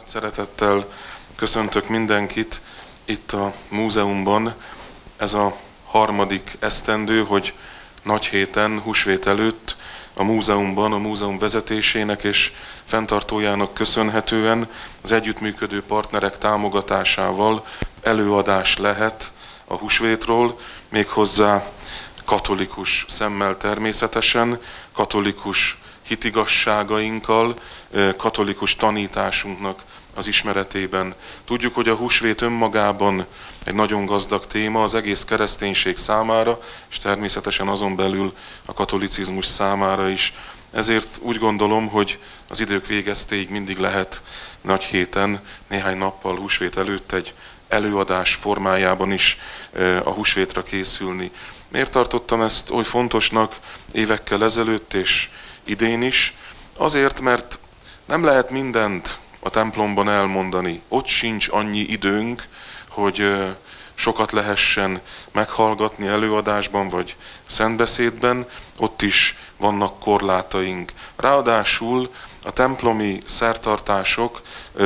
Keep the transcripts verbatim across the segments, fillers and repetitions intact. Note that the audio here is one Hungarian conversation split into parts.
Nagy szeretettel köszöntök mindenkit itt a múzeumban. Ez a harmadik esztendő, hogy nagy héten, húsvét előtt a múzeumban, a múzeum vezetésének és fenntartójának köszönhetően az együttműködő partnerek támogatásával előadás lehet a húsvétról, méghozzá katolikus szemmel természetesen, katolikus hitigasságainkkal, katolikus tanításunknak az ismeretében. Tudjuk, hogy a húsvét önmagában egy nagyon gazdag téma az egész kereszténység számára, és természetesen azon belül a katolicizmus számára is. Ezért úgy gondolom, hogy az idők végeztéig mindig lehet nagy héten, néhány nappal húsvét előtt egy előadás formájában is a húsvétra készülni. Miért tartottam ezt oly fontosnak évekkel ezelőtt és idén is? Azért, mert nem lehet mindent a templomban elmondani. Ott sincs annyi időnk, hogy sokat lehessen meghallgatni előadásban vagy szentbeszédben, ott is vannak korlátaink. Ráadásul a templomi szertartások,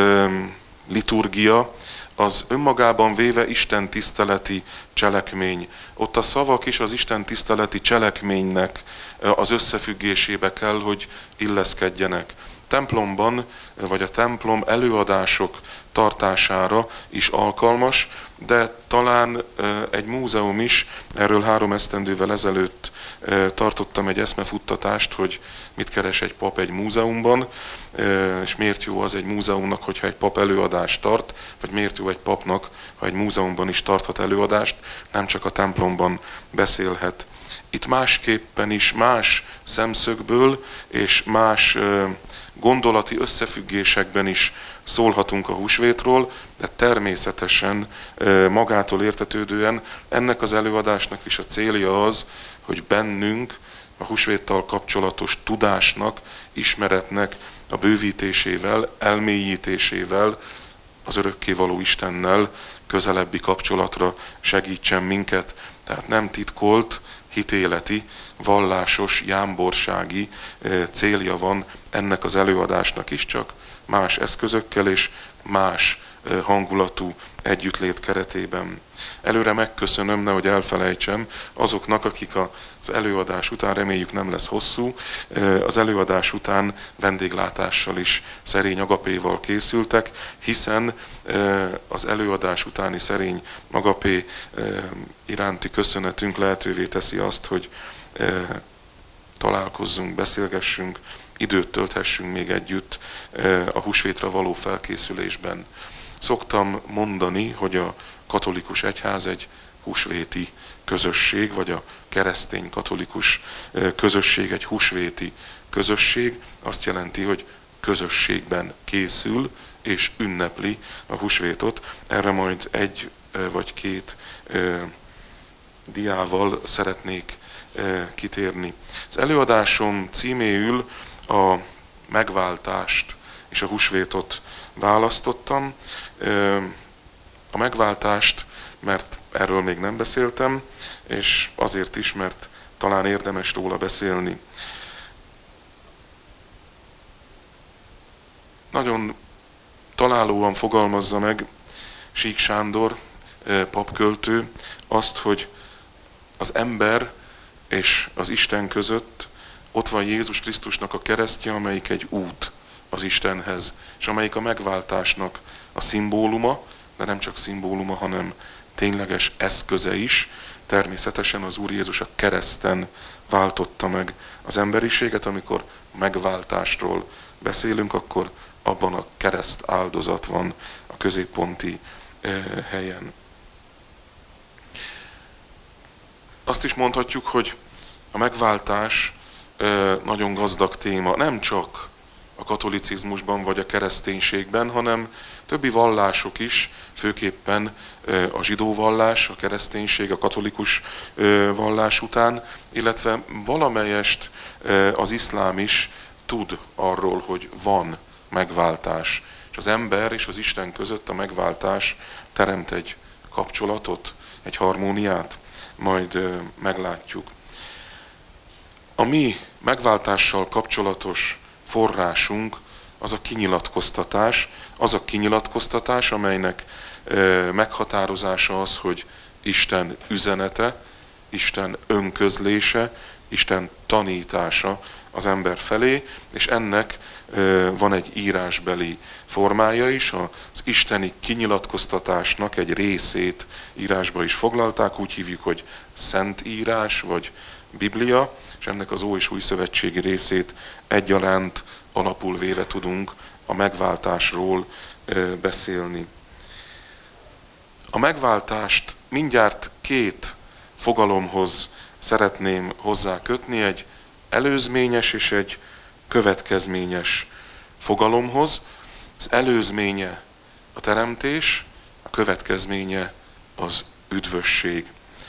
liturgia, az önmagában véve Isten tiszteleti cselekmény. Ott a szavak is az Isten tiszteleti cselekménynek az összefüggésébe kell, hogy illeszkedjenek. Templomban, vagy a templom előadások tartására is alkalmas, de talán egy múzeum is, erről három esztendővel ezelőtt tartottam egy eszmefuttatást, hogy mit keres egy pap egy múzeumban, és miért jó az egy múzeumnak, hogyha egy pap előadást tart, vagy miért jó egy papnak, ha egy múzeumban is tarthat előadást, nem csak a templomban beszélhet. Itt másképpen is, más szemszögből és más gondolati összefüggésekben is szólhatunk a húsvétról, de természetesen magától értetődően ennek az előadásnak is a célja az, hogy bennünk a húsvéttal kapcsolatos tudásnak, ismeretnek a bővítésével, elmélyítésével, az örökkévaló Istennel közelebbi kapcsolatra segítsen minket. Tehát nem titkolt, hitéleti, vallásos, jámborsági célja van ennek az előadásnak is, csak más eszközökkel és más hangulatú együttlét keretében. Előre megköszönöm, nehogy elfelejtsem azoknak, akik az előadás után, reméljük nem lesz hosszú, az előadás után vendéglátással is szerény agapéval készültek, hiszen az előadás utáni szerény agapé iránti köszönetünk lehetővé teszi azt, hogy találkozzunk, beszélgessünk, időt tölthessünk még együtt a húsvétra való felkészülésben. Szoktam mondani, hogy a katolikus egyház egy húsvéti közösség, vagy a keresztény katolikus közösség egy húsvéti közösség. Azt jelenti, hogy közösségben készül és ünnepli a húsvétot. Erre majd egy vagy két diával szeretnék kitérni. Az előadásom címéül a megváltást és a húsvétot választottam. A megváltást, mert erről még nem beszéltem, és azért is, mert talán érdemes róla beszélni. Nagyon találóan fogalmazza meg Sík Sándor, papköltő, azt, hogy az ember és az Isten között ott van Jézus Krisztusnak a keresztje, amelyik egy út az Istenhez, és amelyik a megváltásnak a szimbóluma, de nem csak szimbóluma, hanem tényleges eszköze is. Természetesen az Úr Jézus a kereszten váltotta meg az emberiséget. Amikor megváltásról beszélünk, akkor abban a kereszt áldozat van a középponti helyen. Azt is mondhatjuk, hogy a megváltás nagyon gazdag téma, nem csak a katolicizmusban vagy a kereszténységben, hanem többi vallások is, főképpen a zsidó vallás, a kereszténység, a katolikus vallás után, illetve valamelyest az iszlám is tud arról, hogy van megváltás. És az ember és az Isten között a megváltás teremt egy kapcsolatot, egy harmóniát, majd meglátjuk. A mi megváltással kapcsolatos forrásunk az a kinyilatkoztatás, az a kinyilatkoztatás, amelynek meghatározása az, hogy Isten üzenete, Isten önközlése, Isten tanítása az ember felé, és ennek van egy írásbeli formája is, az isteni kinyilatkoztatásnak egy részét írásba is foglalták, úgy hívjuk, hogy Szentírás vagy Biblia, és ennek az Ó- és Újszövetségi részét egyaránt alapul véve tudunk a megváltásról beszélni. A megváltást mindjárt két fogalomhoz szeretném hozzá kötni, egy előzményes és egy következményes fogalomhoz. Az előzménye a teremtés, a következménye az üdvösség.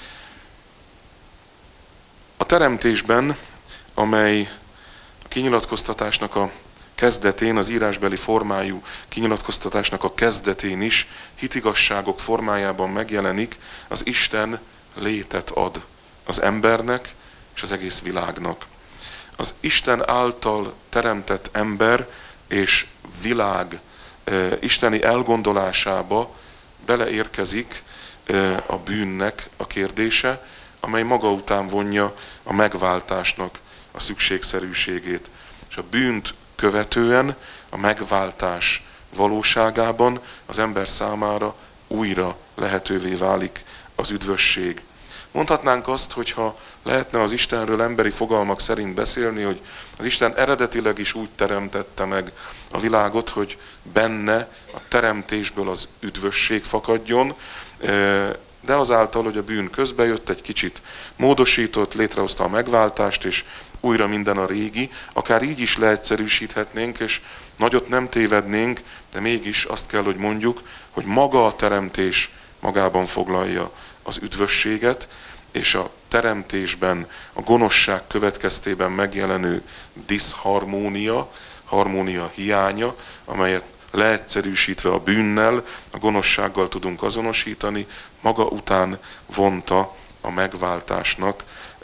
A teremtésben, amely a kinyilatkoztatásnak a kezdetén, az írásbeli formájú kinyilatkoztatásnak a kezdetén is hitigasságok formájában megjelenik, az Isten létet ad az embernek és az egész világnak. Az Isten által teremtett ember és világ isteni elgondolásába beleérkezik a bűnnek a kérdése, amely maga után vonja a megváltásnak a szükségszerűségét. És a bűnt követően a megváltás valóságában az ember számára újra lehetővé válik az üdvösség. Mondhatnánk azt, hogyha lehetne az Istenről emberi fogalmak szerint beszélni, hogy az Isten eredetileg is úgy teremtette meg a világot, hogy benne a teremtésből az üdvösség fakadjon, de azáltal, hogy a bűn közbejött, egy kicsit módosított, létrehozta a megváltást, és újra minden a régi, akár így is leegyszerűsíthetnénk, és nagyot nem tévednénk, de mégis azt kell, hogy mondjuk, hogy maga a teremtés magában foglalja az üdvösséget, és a teremtésben, a gonoszság következtében megjelenő diszharmónia, harmónia hiánya, amelyet leegyszerűsítve a bűnnel, a gonoszsággal tudunk azonosítani, maga után vonta a megváltásnak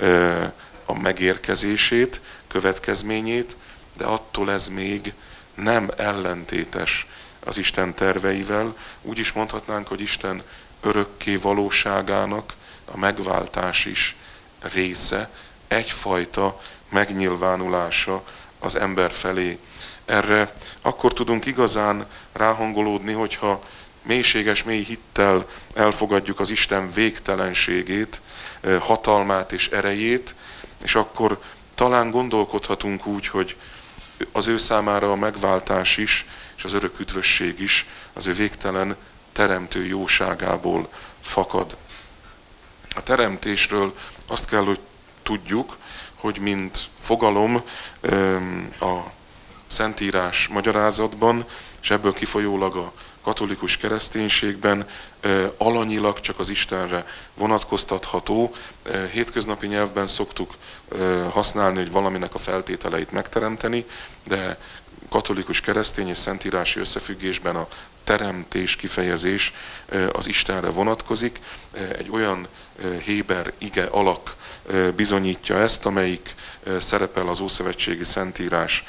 a megérkezését, következményét, de attól ez még nem ellentétes az Isten terveivel. Úgy is mondhatnánk, hogy Isten örökké valóságának a megváltás is része, egyfajta megnyilvánulása az ember felé. Erre akkor tudunk igazán ráhangolódni, hogyha mélységes, mély hittel elfogadjuk az Isten végtelenségét, hatalmát és erejét, és akkor talán gondolkodhatunk úgy, hogy az ő számára a megváltás is, és az örök üdvösség is az ő végtelen teremtő jóságából fakad. A teremtésről azt kell, hogy tudjuk, hogy mint fogalom a Szentírás magyarázatban, és ebből kifolyólag a katolikus kereszténységben alanyilag csak az Istenre vonatkoztatható. Hétköznapi nyelvben szoktuk használni, hogy valaminek a feltételeit megteremteni, de katolikus keresztény és szentírási összefüggésben a teremtés kifejezés az Istenre vonatkozik. Egy olyan héber ige alak bizonyítja ezt, amelyik szerepel az ószövetségi Szentírás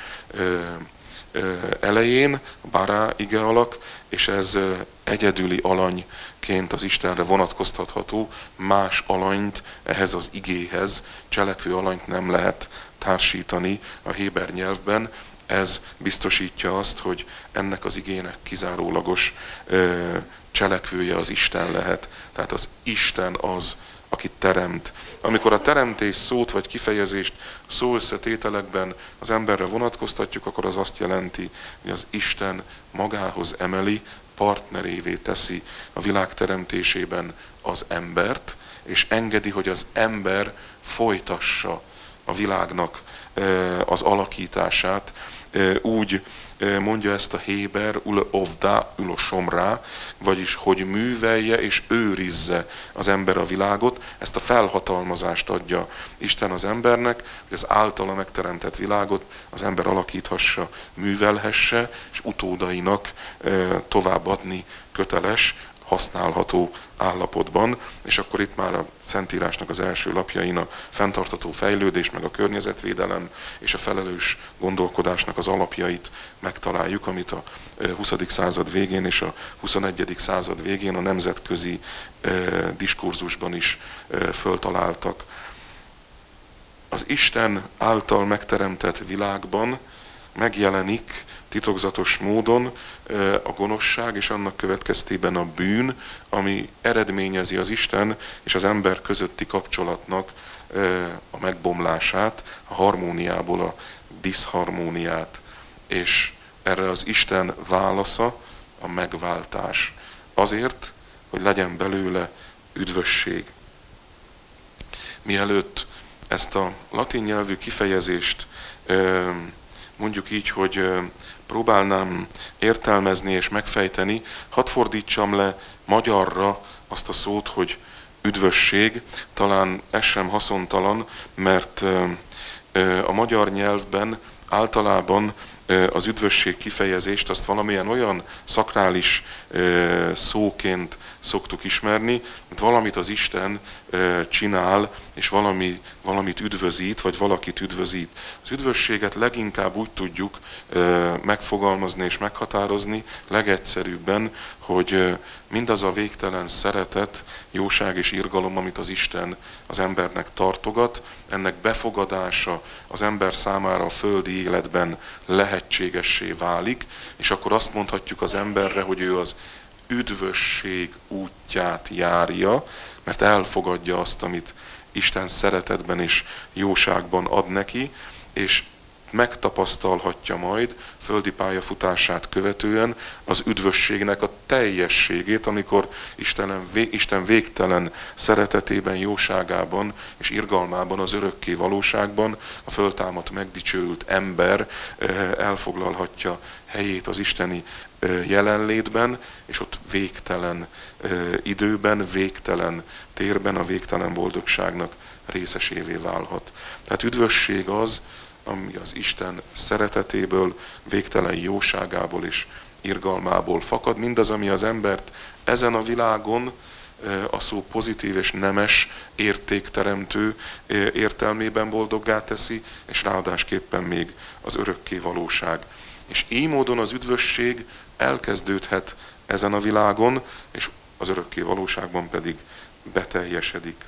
elején, Bará ige alak, és ez egyedüli alanyként az Istenre vonatkoztatható, más alanyt ehhez az igéhez, cselekvő alanyt nem lehet társítani a héber nyelvben. Ez biztosítja azt, hogy ennek az igének kizárólagos cselekvője az Isten lehet. Tehát az Isten az, aki teremt. Amikor a teremtés szót vagy kifejezést szó összetételekben az emberre vonatkoztatjuk, akkor az azt jelenti, hogy az Isten magához emeli, partnerévé teszi a világ teremtésében az embert, és engedi, hogy az ember folytassa a világnak az alakítását. Úgy mondja ezt a héber, ul ovda, ul somrá, vagyis hogy művelje és őrizze az ember a világot. Ezt a felhatalmazást adja Isten az embernek, hogy az általa megteremtett világot az ember alakíthassa, művelhesse, és utódainak továbbadni köteles, használható állapotban, és akkor itt már a Szentírásnak az első lapjain a fenntartható fejlődés, meg a környezetvédelem és a felelős gondolkodásnak az alapjait megtaláljuk, amit a huszadik század végén és a huszonegyedik század végén a nemzetközi diskurzusban is föltaláltak. Az Isten által megteremtett világban megjelenik titokzatos módon a gonoszság és annak következtében a bűn, ami eredményezi az Isten és az ember közötti kapcsolatnak a megbomlását, a harmóniából a diszharmóniát, és erre az Isten válasza a megváltás. Azért, hogy legyen belőle üdvösség. Mielőtt ezt a latin nyelvű kifejezést mondjuk így, hogy próbálnám értelmezni és megfejteni, hadd fordítsam le magyarra azt a szót, hogy üdvösség. Talán ez sem haszontalan, mert a magyar nyelvben általában az üdvösség kifejezést azt valamilyen olyan szakrális szóként szoktuk ismerni, mert valamit az Isten csinál, és valami, valamit üdvözít, vagy valakit üdvözít. Az üdvösséget leginkább úgy tudjuk megfogalmazni és meghatározni, legegyszerűbben, hogy mindaz a végtelen szeretet, jóság és irgalom, amit az Isten az embernek tartogat, ennek befogadása az ember számára a földi életben lehetségessé válik, és akkor azt mondhatjuk az emberre, hogy ő az üdvösség útját járja, mert elfogadja azt, amit Isten szeretetben és jóságban ad neki, és megtapasztalhatja majd földi pályafutását követően az üdvösségnek a teljességét, amikor Isten végtelen szeretetében, jóságában és irgalmában, az örökké valóságban a föltámadt, megdicsőült ember elfoglalhatja helyét az isteni jelenlétben, és ott végtelen időben, végtelen térben a végtelen boldogságnak részesévé válhat. Tehát üdvösség az, ami az Isten szeretetéből, végtelen jóságából és irgalmából fakad. Mindaz, ami az embert ezen a világon a szó pozitív és nemes, értékteremtő értelmében boldoggá teszi, és ráadásképpen még az örökké valóság. És így módon az üdvösség elkezdődhet ezen a világon, és az örökké valóságban pedig beteljesedik.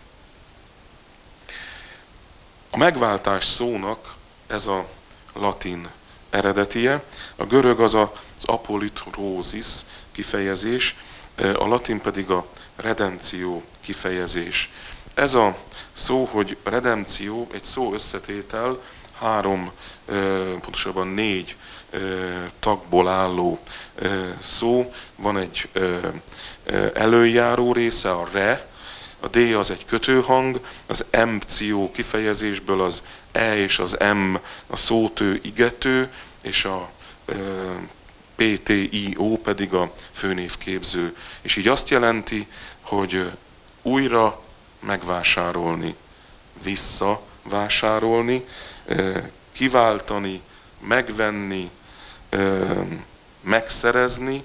A megváltás szónak ez a latin eredetie, a görög az az apolytrózis kifejezés, a latin pedig a redemptio kifejezés. Ez a szó, hogy redemptio, egy szó összetétel, három, pontosabban négy tagból álló szó, van egy előjáró része, a re, a D az egy kötőhang, az empció kifejezésből az E és az M a szótő, igető, és a P T I O pedig a főnévképző. És így azt jelenti, hogy újra megvásárolni, visszavásárolni, kiváltani, megvenni, megszerezni,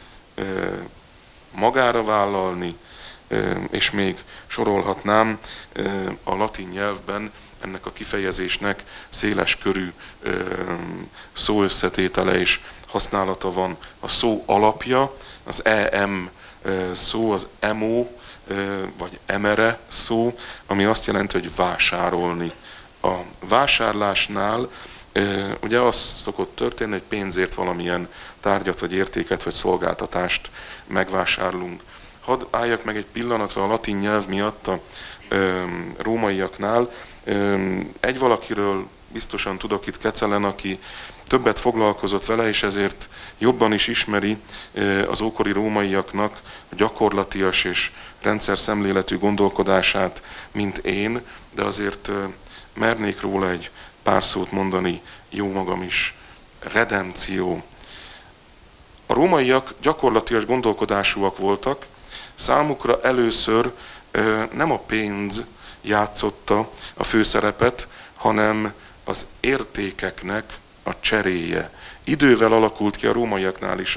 magára vállalni, és még sorolhatnám, a latin nyelvben ennek a kifejezésnek széles körű szóösszetétele és használata van. A szó alapja, az em szó, az emo, vagy emere szó, ami azt jelenti, hogy vásárolni. A vásárlásnál ugye az szokott történni, hogy pénzért valamilyen tárgyat, vagy értéket, vagy szolgáltatást megvásárlunk. Hadd álljak meg egy pillanatra a latin nyelv miatt a rómaiaknál. Egy valakiről biztosan tudok itt Kecelen, aki többet foglalkozott vele, és ezért jobban is ismeri az ókori rómaiaknak a gyakorlatias és rendszer szemléletű gondolkodását, mint én, de azért mernék róla egy pár szót mondani, jó magam is. Redempció. A rómaiak gyakorlatias gondolkodásúak voltak, számukra először nem a pénz játszotta a főszerepet, hanem az értékeknek a cseréje. Idővel alakult ki a rómaiaknál is a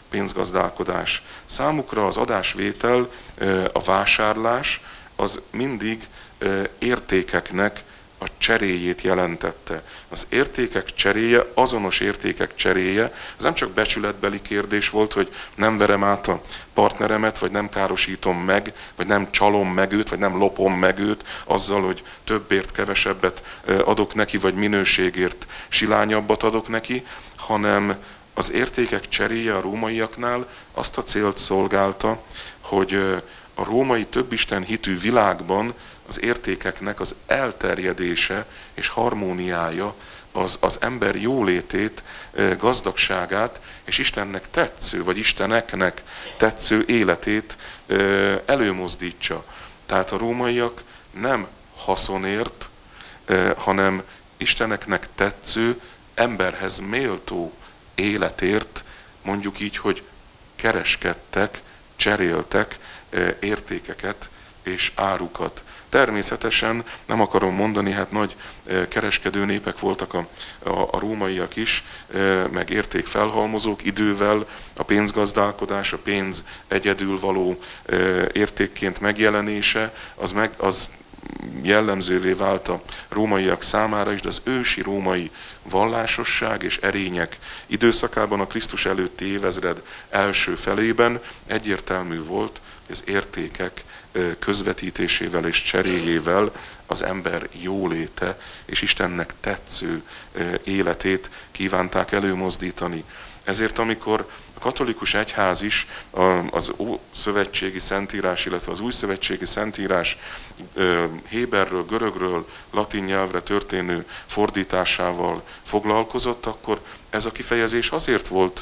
pénzgazdálkodás. Számukra az adásvétel, a vásárlás az mindig értékeknek a cseréjét jelentette. Az értékek cseréje, azonos értékek cseréje, ez nem csak becsületbeli kérdés volt, hogy nem verem át a partneremet, vagy nem károsítom meg, vagy nem csalom meg őt, vagy nem lopom meg őt azzal, hogy többért, kevesebbet adok neki, vagy minőségért silányabbat adok neki, hanem az értékek cseréje a rómaiaknál azt a célt szolgálta, hogy a római többisten hitű világban az értékeknek az elterjedése és harmóniája az, az ember jólétét, gazdagságát és Istennek tetsző, vagy Isteneknek tetsző életét előmozdítsa. Tehát a rómaiak nem haszonért, hanem Isteneknek tetsző, emberhez méltó életért, mondjuk így, hogy kereskedtek, cseréltek értékeket és árukat. Természetesen nem akarom mondani, hát nagy kereskedő népek voltak a, a, a rómaiak is, meg értékfelhalmozók, idővel a pénzgazdálkodás, a pénz egyedül való értékként megjelenése, az, meg, az jellemzővé vált a rómaiak számára is, de az ősi római vallásosság és erények időszakában, a Krisztus előtti évezred első felében egyértelmű volt, hogy az értékek közvetítésével és cseréjével az ember jóléte és Istennek tetsző életét kívánták előmozdítani. Ezért amikor a katolikus egyház is az ószövetségi szentírás, illetve az újszövetségi szentírás héberről, görögről, latin nyelvre történő fordításával foglalkozott, akkor ez a kifejezés azért volt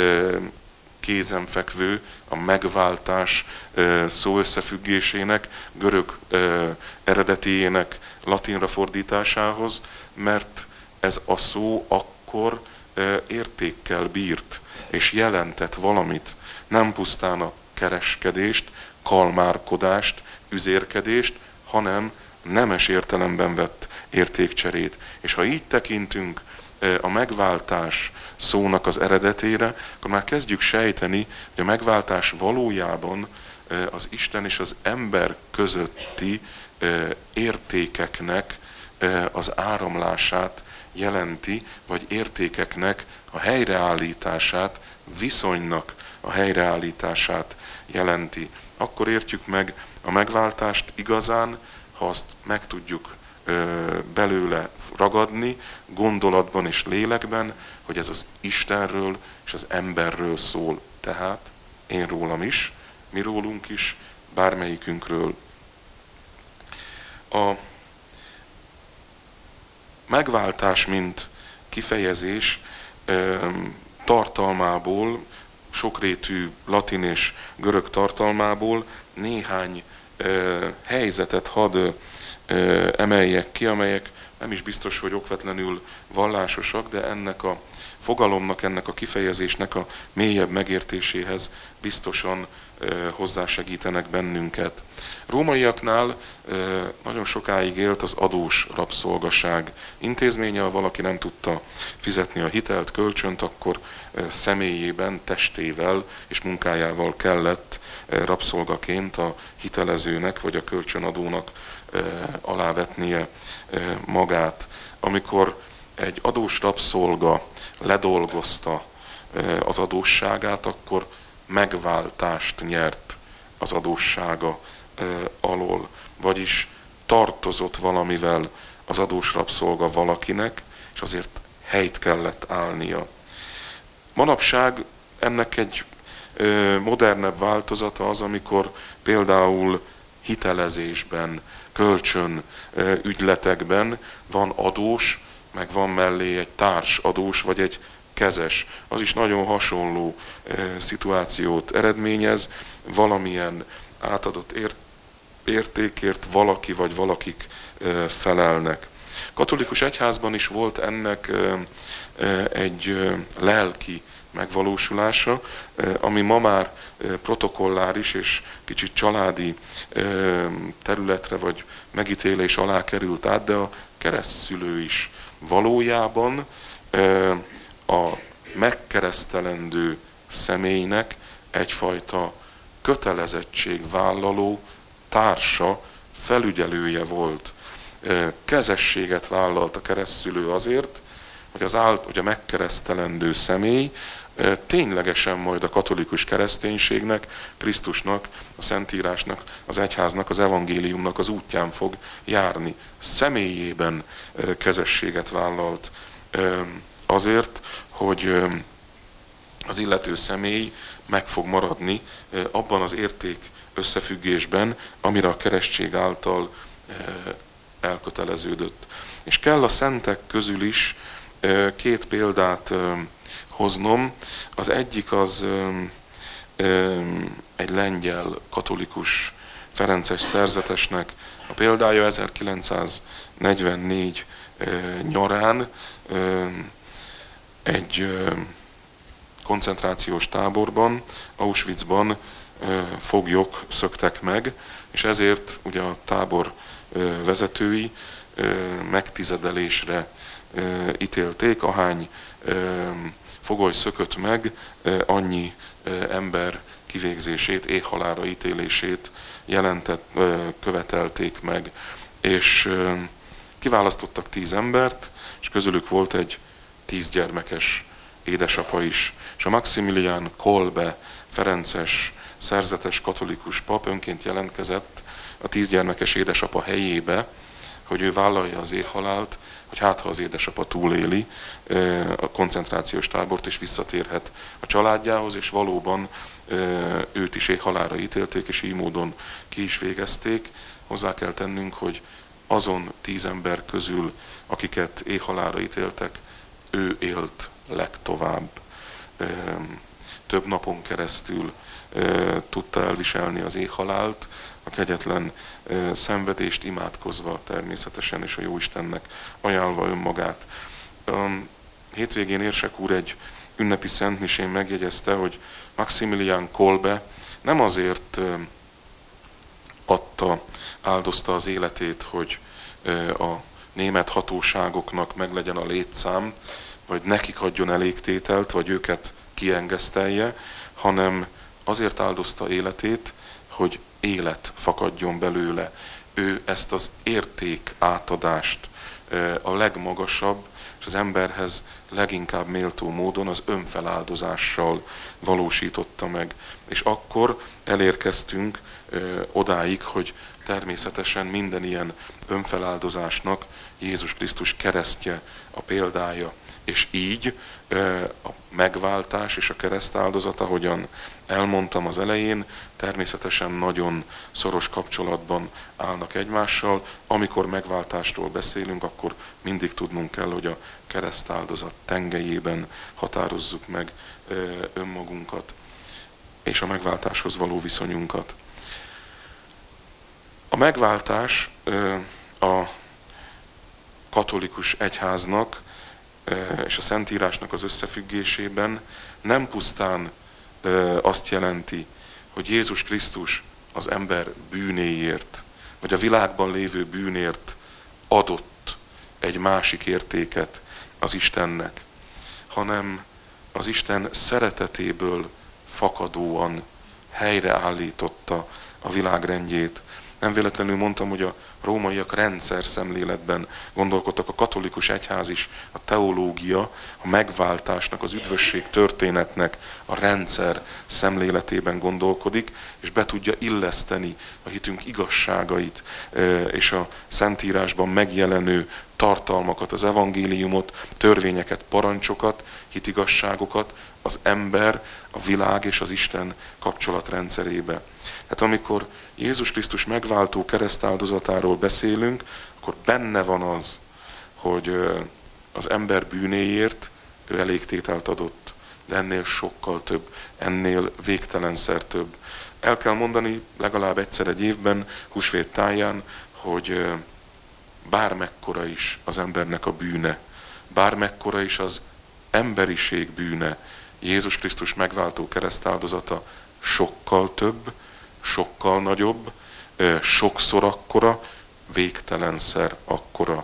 kézenfekvő a megváltás szó összefüggésének, görög eredetiének latinra fordításához, mert ez a szó akkor értékkel bírt, és jelentett valamit, nem pusztán a kereskedést, kalmárkodást, üzérkedést, hanem nemes értelemben vett értékcserét. És ha így tekintünk a megváltás szónak az eredetére, akkor már kezdjük sejteni, hogy a megváltás valójában az Isten és az ember közötti értékeknek az áramlását jelenti, vagy értékeknek a helyreállítását, viszonynak a helyreállítását jelenti. Akkor értjük meg a megváltást igazán, ha azt meg tudjuk belőle ragadni, gondolatban és lélekben, hogy ez az Istenről és az emberről szól. Tehát én rólam is, mi rólunk is, bármelyikünkről. A megváltás, mint kifejezés tartalmából, sokrétű latin és görög tartalmából néhány helyzetet hadd emeljek ki, amelyek nem is biztos, hogy okvetlenül vallásosak, de ennek a fogalomnak, ennek a kifejezésnek a mélyebb megértéséhez biztosan hozzásegítenek bennünket. Rómaiaknál nagyon sokáig élt az adós rabszolgaság intézménye, ha valaki nem tudta fizetni a hitelt, kölcsönt, akkor személyében, testével és munkájával kellett rabszolgaként a hitelezőnek vagy a kölcsönadónak alávetnie magát. Amikor egy adós rabszolga ledolgozta az adósságát, akkor megváltást nyert az adóssága alól, vagyis tartozott valamivel az adós rabszolga valakinek, és azért helyt kellett állnia. Manapság ennek egy modernebb változata az, amikor például hitelezésben, kölcsön ügyletekben van adós, meg van mellé egy társ adós, vagy egy kezes. Az is nagyon hasonló szituációt eredményez, valamilyen átadott ért, értékért valaki vagy valakik felelnek. Katolikus egyházban is volt ennek egy lelki megvalósulása, ami ma már protokolláris és kicsit családi területre vagy megítélés alá került át, de a keresztszülő is valójában a megkeresztelendő személynek egyfajta kötelezettségvállaló társa, felügyelője volt. Kezességet vállalt a keresztszülő azért, hogy, az áll, hogy a megkeresztelendő személy ténylegesen majd a katolikus kereszténységnek, Krisztusnak, a Szentírásnak, az egyháznak, az evangéliumnak az útján fog járni. Személyében kezességet vállalt azért, hogy az illető személy meg fog maradni abban az érték összefüggésben, amire a keresztség által elköteleződött. És kell a szentek közül is két példát hoznom. Az egyik az egy lengyel katolikus ferences szerzetesnek a példája. ezerkilencszáznegyvennégy nyarán egy koncentrációs táborban, Auschwitzban foglyok szöktek meg, és ezért ugye a tábor vezetői megtizedelésre ítélték, ahány fogoly szökött meg, annyi ember kivégzését, éhhalálra ítélését jelentett, követelték meg. És kiválasztottak tíz embert, és közülük volt egy tíz gyermekes édesapa is. És a Maximilian Kolbe ferences, szerzetes katolikus pap önként jelentkezett a tíz gyermekes édesapa helyébe, hogy ő vállalja az éhhalált, hogy hát ha az édesapa túléli a koncentrációs tábort, és visszatérhet a családjához, és valóban őt is éhhalálra ítélték, és így módon ki is végezték. Hozzá kell tennünk, hogy azon tíz ember közül, akiket éhhalálra ítéltek, ő élt legtovább. Több napon keresztül tudta elviselni az éhhalált, a kegyetlen szenvedést, imádkozva természetesen, és a Jóistennek ajánlva önmagát. Hétvégén Érsek úr egy ünnepi szentmisén megjegyezte, hogy Maximilian Kolbe nem azért adta, áldozta az életét, hogy a német hatóságoknak meglegyen a létszám, vagy nekik adjon elégtételt, vagy őket kiengesztelje, hanem azért áldozta életét, hogy élet fakadjon belőle. Ő ezt az érték átadást a legmagasabb, és az emberhez leginkább méltó módon az önfeláldozással valósította meg. És akkor elérkeztünk odáig, hogy természetesen minden ilyen önfeláldozásnak Jézus Krisztus keresztje a példája. És így a megváltás és a keresztáldozat, ahogyan elmondtam az elején, természetesen nagyon szoros kapcsolatban állnak egymással. Amikor megváltástól beszélünk, akkor mindig tudnunk kell, hogy a keresztáldozat tengelyében határozzuk meg önmagunkat és a megváltáshoz való viszonyunkat. A megváltás a katolikus egyháznak és a Szentírásnak az összefüggésében nem pusztán azt jelenti, hogy Jézus Krisztus az ember bűnéért, vagy a világban lévő bűnért adott egy másik értéket az Istennek, hanem az Isten szeretetéből fakadóan helyreállította a világrendjét. Nem véletlenül mondtam, hogy a rómaiak rendszer szemléletben gondolkodtak, a katolikus egyház is, a teológia, a megváltásnak, az üdvösség történetnek a rendszer szemléletében gondolkodik, és be tudja illeszteni a hitünk igazságait és a Szentírásban megjelenő tartalmakat, az evangéliumot, törvényeket, parancsokat, hitigasságokat az ember, a világ és az Isten kapcsolatrendszerébe. Tehát amikor Jézus Krisztus megváltó keresztáldozatáról beszélünk, akkor benne van az, hogy az ember bűnéért ő elégtételt adott, de ennél sokkal több, ennél végtelenszer több. El kell mondani legalább egyszer egy évben, húsvét táján, hogy bármekkora is az embernek a bűne, bármekkora is az emberiség bűne, Jézus Krisztus megváltó keresztáldozata sokkal több, sokkal nagyobb, sokszor akkora, végtelenszer akkora.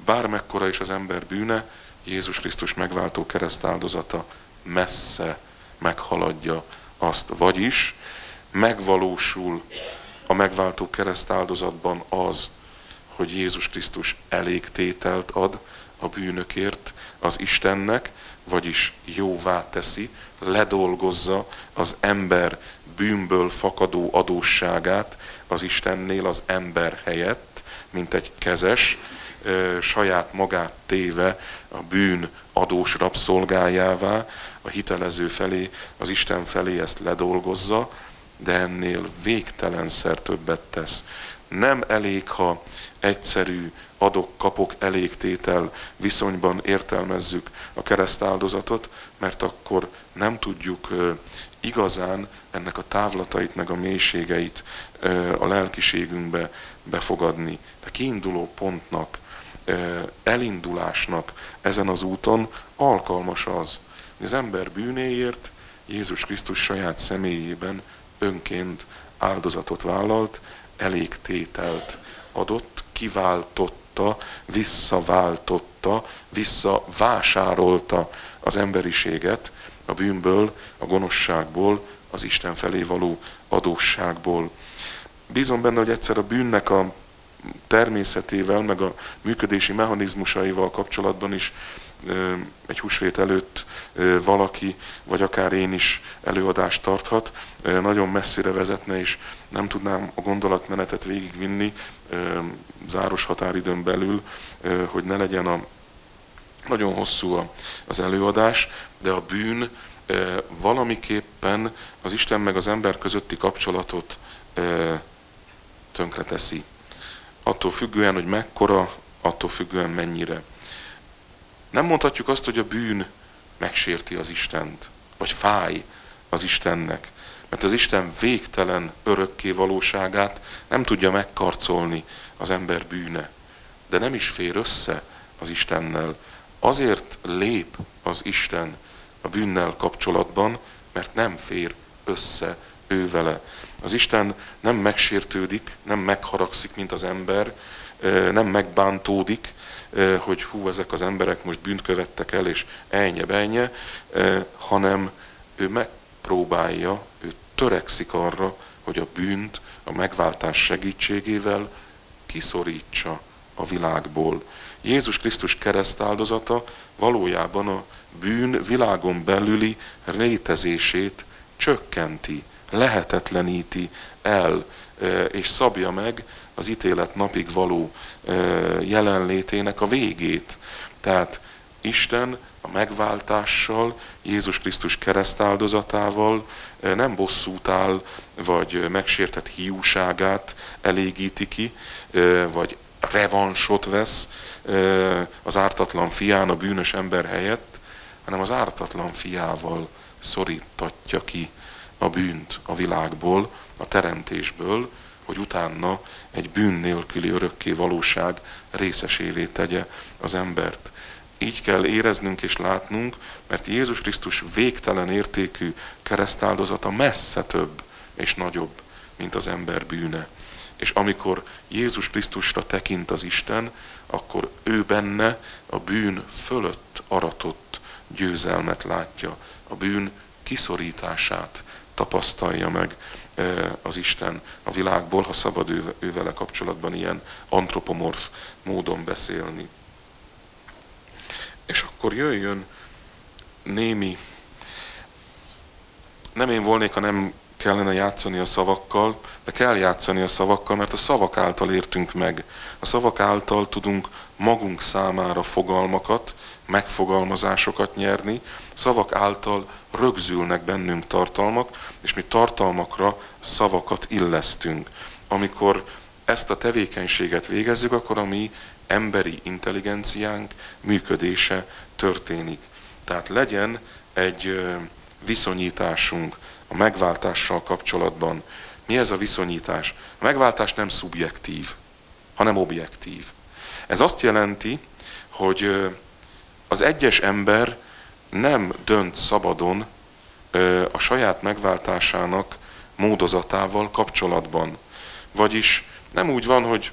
Bármekkora is az ember bűne, Jézus Krisztus megváltó keresztáldozata messze meghaladja azt. Vagyis megvalósul a megváltó keresztáldozatban az, hogy Jézus Krisztus elégtételt ad a bűnökért az Istennek, vagyis jóvá teszi, ledolgozza az ember bűnből fakadó adósságát az Istennél az ember helyett, mint egy kezes, saját magát téve a bűn adós rabszolgájává, a hitelező felé, az Isten felé ezt ledolgozza, de ennél végtelenszer többet tesz. Nem elég, ha egyszerű adok-kapok elégtétel viszonyban értelmezzük a keresztáldozatot, mert akkor nem tudjuk igazán ennek a távlatait, meg a mélységeit a lelkiségünkbe befogadni. De kiinduló pontnak, elindulásnak ezen az úton alkalmas az, hogy az ember bűnéért Jézus Krisztus saját személyében önként áldozatot vállalt, elégtételt adott, kiváltotta, visszaváltotta, visszavásárolta az emberiséget a bűnből, a gonoszságból, az Isten felé való adósságból. Bízom benne, hogy egyszer a bűnnek a természetével, meg a működési mechanizmusaival kapcsolatban is egy húsvét előtt valaki, vagy akár én is előadást tarthat. Nagyon messzire vezetne, és nem tudnám a gondolatmenetet végigvinni záros határidőn belül, hogy ne legyen a nagyon hosszú az előadás, de a bűn valamiképpen az Isten meg az ember közötti kapcsolatot tönkreteszi. Attól függően, hogy mekkora, attól függően mennyire. Nem mondhatjuk azt, hogy a bűn megsérti az Istent, vagy fáj az Istennek, mert az Isten végtelen örökké valóságát nem tudja megkarcolni az ember bűne, de nem is fér össze az Istennel. Azért lép az Isten a bűnnel kapcsolatban, mert nem fér össze ő vele. Az Isten nem megsértődik, nem megharagszik, mint az ember, nem megbántódik, hogy hú, ezek az emberek most bűnt követtek el, és ennye, bennye, hanem ő megpróbálja, ő törekszik arra, hogy a bűnt a megváltás segítségével kiszorítsa a világból. Jézus Krisztus keresztáldozata valójában a bűn világon belüli létezését csökkenti, lehetetleníti el, és szabja meg az ítélet napig való jelenlétének a végét. Tehát Isten a megváltással, Jézus Krisztus keresztáldozatával nem bosszút áll, vagy megsértett hiúságát elégíti ki, vagy revansot vesz az ártatlan fián a bűnös ember helyett, hanem az ártatlan fiával szorítatja ki a bűnt a világból, a teremtésből, hogy utána egy bűn nélküli örökké valóság részesévé tegye az embert. Így kell éreznünk és látnunk, mert Jézus Krisztus végtelen értékű keresztáldozata messze több és nagyobb, mint az ember bűne. És amikor Jézus Krisztusra tekint az Isten, akkor ő benne a bűn fölött aratott győzelmet látja, a bűn kiszorítását tapasztalja meg az Isten a világból, ha szabad ő, ő vele kapcsolatban ilyen antropomorf módon beszélni. És akkor jöjjön némi, nem én volnék, ha nem kellene játszani a szavakkal, de kell játszani a szavakkal, mert a szavak által értünk meg. A szavak által tudunk magunk számára fogalmakat, megfogalmazásokat nyerni, szavak által rögzülnek bennünk tartalmak, és mi tartalmakra szavakat illesztünk. Amikor ezt a tevékenységet végezzük, akkor a mi emberi intelligenciánk működése történik. Tehát legyen egy viszonyításunk a megváltással kapcsolatban. Mi ez a viszonyítás? A megváltás nem szubjektív, hanem objektív. Ez azt jelenti, hogy az egyes ember nem dönt szabadon a saját megváltásának módozatával kapcsolatban. Vagyis nem úgy van, hogy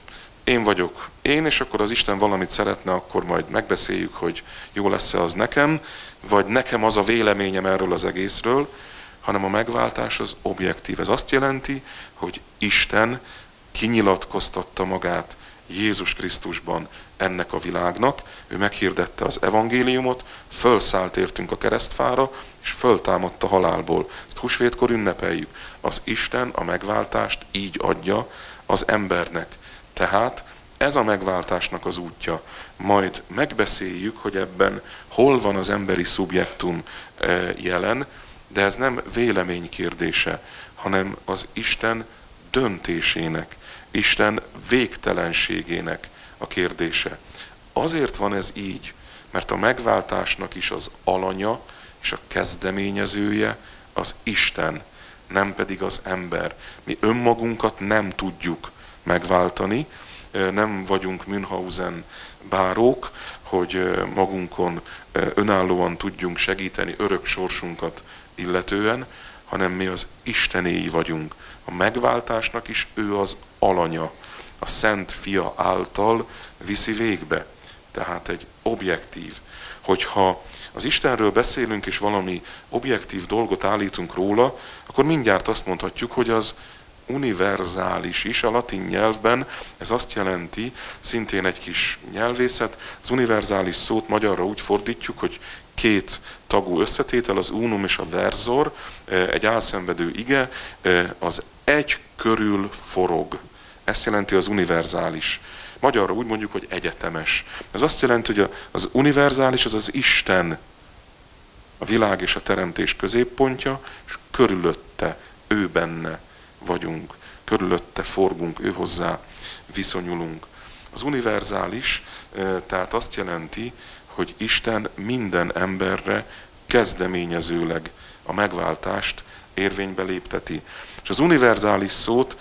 én vagyok én, és akkor az Isten valamit szeretne, akkor majd megbeszéljük, hogy jó lesz-e az nekem, vagy nekem az a véleményem erről az egészről, hanem a megváltás az objektív. Ez azt jelenti, hogy Isten kinyilatkoztatta magát Jézus Krisztusban ennek a világnak, ő meghirdette az evangéliumot, fölszállt értünk a keresztfára, és föltámadt a halálból. Ezt húsvétkor ünnepeljük. Az Isten a megváltást így adja az embernek. Tehát ez a megváltásnak az útja. Majd megbeszéljük, hogy ebben hol van az emberi szubjektum jelen, de ez nem vélemény kérdése, hanem az Isten döntésének, Isten végtelenségének a kérdése. Azért van ez így, mert a megváltásnak is az alanya és a kezdeményezője az Isten, nem pedig az ember. Mi önmagunkat nem tudjuk megváltani, nem vagyunk Münchhausen bárók, hogy magunkon önállóan tudjunk segíteni örök sorsunkat illetően, hanem mi az Istenéi vagyunk. A megváltásnak is ő az alanya, a Szent Fia által viszi végbe. Tehát egy objektív. Hogyha az Istenről beszélünk, és valami objektív dolgot állítunk róla, akkor mindjárt azt mondhatjuk, hogy az univerzális is, a latin nyelvben ez azt jelenti, szintén egy kis nyelvészet, az univerzális szót magyarra úgy fordítjuk, hogy két tagú összetétel, az unum és a versor, egy álszenvedő ige, az egy körül forog. Ezt jelenti az univerzális. Magyarra úgy mondjuk, hogy egyetemes. Ez azt jelenti, hogy az univerzális az az Isten, a világ és a teremtés középpontja, és körülötte, ő benne vagyunk, körülötte forgunk, ő hozzá viszonyulunk. Az univerzális tehát azt jelenti, hogy Isten minden emberre kezdeményezőleg a megváltást érvénybe lépteti. És az univerzális szót,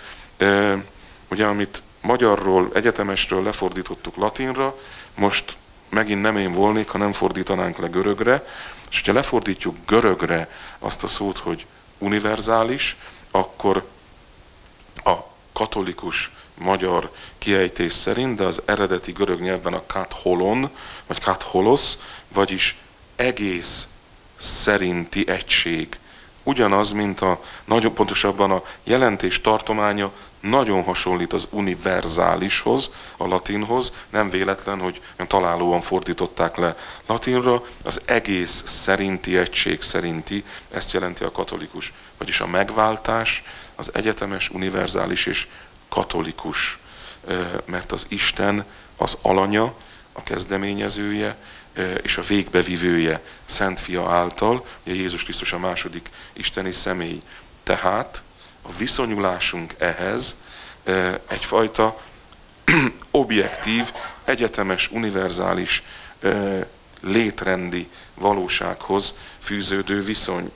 ugye amit magyarról, egyetemesről lefordítottuk latinra, most megint nem én volnék, ha nem fordítanánk le görögre, és hogyha lefordítjuk görögre azt a szót, hogy univerzális, akkor a katolikus magyar kiejtés szerint, de az eredeti görög nyelvben a katholon, vagy katholos, vagyis egész szerinti egység. Ugyanaz, mint a, nagyon pontosabban a jelentés tartománya nagyon hasonlít az univerzálishoz, a latinhoz, nem véletlen, hogy találóan fordították le latinra, az egész szerinti egység szerinti, ezt jelenti a katolikus. Vagyis a megváltás az egyetemes, univerzális és katolikus, mert az Isten az alanya, a kezdeményezője és a végbevivője Szent Fia által, ugye Jézus Krisztus a második isteni személy. Tehát a viszonyulásunk ehhez egyfajta objektív, egyetemes, univerzális létrendi valósághoz fűződő viszony.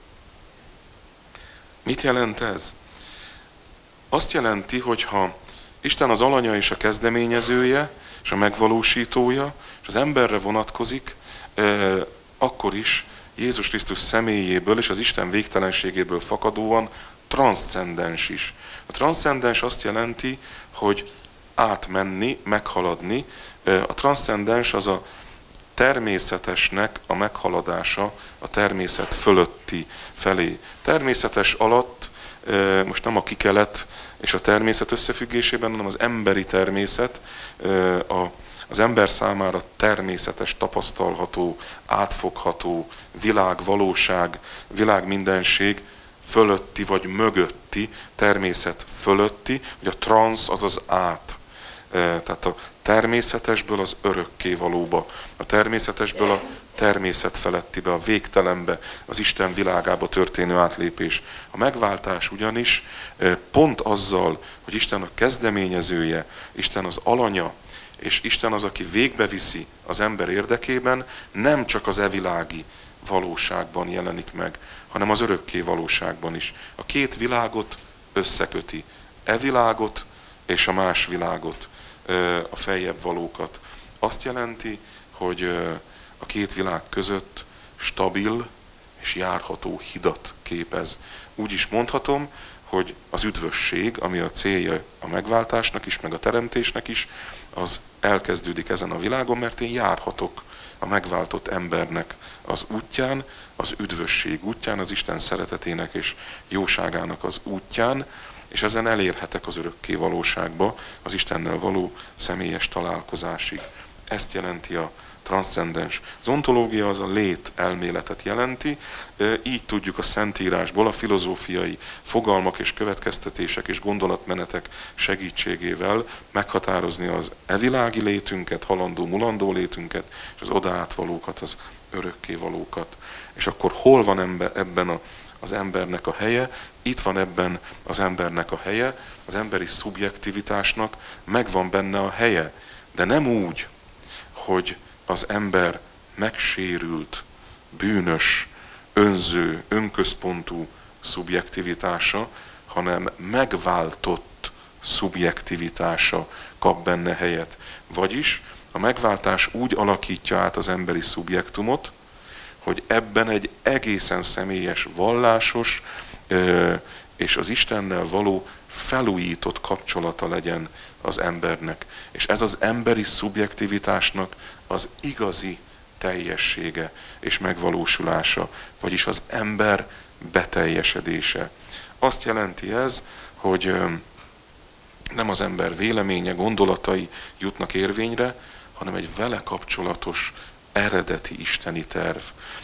Mit jelent ez? Azt jelenti, hogy ha Isten az alanya és a kezdeményezője, és a megvalósítója, és az emberre vonatkozik, akkor is Jézus Krisztus személyéből és az Isten végtelenségéből fakadóan transzcendens is. A transzcendens azt jelenti, hogy átmenni, meghaladni. A transzcendens az a természetesnek a meghaladása a természet fölötti felé. Természetes alatt most nem a kikelet és a természet összefüggésében, hanem az emberi természet, az ember számára természetes, tapasztalható, átfogható világ, valóság, világ mindenség fölötti vagy mögötti, természet fölötti, hogy a transz az az át. Tehát a természetesből az örökké valóba, a természetesből a természet felettibe, a végtelenbe, az Isten világába történő átlépés. A megváltás ugyanis pont azzal, hogy Isten a kezdeményezője, Isten az alanya, és Isten az, aki végbeviszi az ember érdekében, nem csak az evilági valóságban jelenik meg, hanem az örökké valóságban is. A két világot összeköti. E világot és a más világot, a feljebb valókat. Azt jelenti, hogy a két világ között stabil és járható hidat képez. Úgy is mondhatom, hogy az üdvösség, ami a célja a megváltásnak is, meg a teremtésnek is, az elkezdődik ezen a világon, mert én járhatok a megváltott embernek az útján, az üdvösség útján, az Isten szeretetének és jóságának az útján, és ezen elérhetek az örökké valóságba, az Istennel való személyes találkozásig. Ezt jelenti a transzcendens. Az ontológia az a lét elméletet jelenti, így tudjuk a Szentírásból a filozófiai fogalmak és következtetések és gondolatmenetek segítségével meghatározni az evilági létünket, halandó, mulandó létünket, és az odaátvalókat, az örökkévalókat. És akkor hol van ember, ebben a, az embernek a helye? Itt van ebben az embernek a helye, az emberi szubjektivitásnak megvan benne a helye, de nem úgy, hogy az ember megsérült, bűnös, önző, önközpontú szubjektivitása, hanem megváltott szubjektivitása kap benne helyet. Vagyis a megváltás úgy alakítja át az emberi szubjektumot, hogy ebben egy egészen személyes, vallásos és az Istennel való felújított kapcsolata legyen az embernek. És ez az emberi szubjektivitásnak az igazi teljessége és megvalósulása, vagyis az ember beteljesedése. Azt jelenti ez, hogy nem az ember véleménye, gondolatai jutnak érvényre, hanem egy vele kapcsolatos eredeti isteni terv.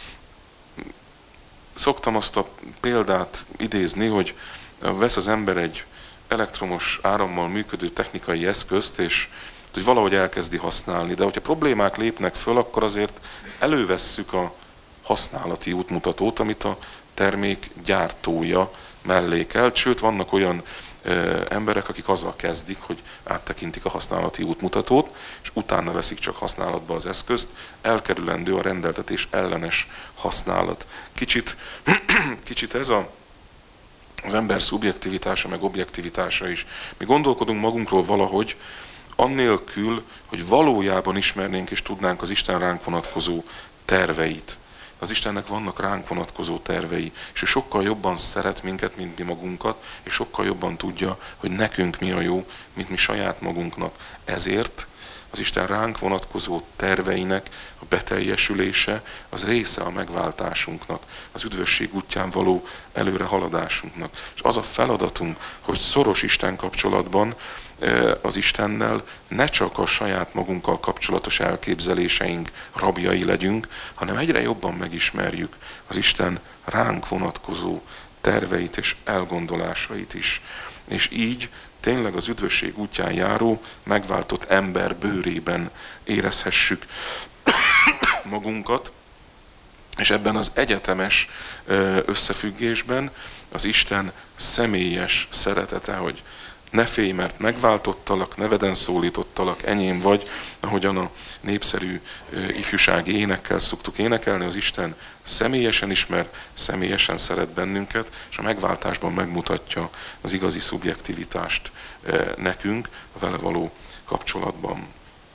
Szoktam azt a példát idézni, hogy vesz az ember egy elektromos árammal működő technikai eszközt, és hogy valahogy elkezdi használni. De hogyha problémák lépnek föl, akkor azért elővesszük a használati útmutatót, amit a termék gyártója mellékelt. Sőt, vannak olyan ö, emberek, akik azzal kezdik, hogy áttekintik a használati útmutatót, és utána veszik csak használatba az eszközt, elkerülendő a rendeltetés ellenes használat. Kicsit, kicsit ez a az ember szubjektivitása, meg objektivitása is. Mi gondolkodunk magunkról valahogy, annélkül, hogy valójában ismernénk és tudnánk az Isten ránk vonatkozó terveit. Az Istennek vannak ránk vonatkozó tervei, és ő sokkal jobban szeret minket, mint mi magunkat, és sokkal jobban tudja, hogy nekünk mi a jó, mint mi saját magunknak. Ezért az Isten ránk vonatkozó terveinek a beteljesülése az része a megváltásunknak, az üdvösség útján való előre haladásunknak. És az a feladatunk, hogy szoros Isten kapcsolatban az Istennel ne csak a saját magunkkal kapcsolatos elképzeléseink rabjai legyünk, hanem egyre jobban megismerjük az Isten ránk vonatkozó terveit és elgondolásait is. És így tényleg az üdvösség útján járó, megváltott ember bőrében érezhessük magunkat, és ebben az egyetemes összefüggésben az Isten személyes szeretete, hogy ne félj, mert megváltottalak, neveden szólítottalak, enyém vagy, ahogyan a népszerű ifjúsági énekkel szoktuk énekelni, az Isten személyesen ismer, személyesen szeret bennünket, és a megváltásban megmutatja az igazi szubjektivitást nekünk a vele való kapcsolatban.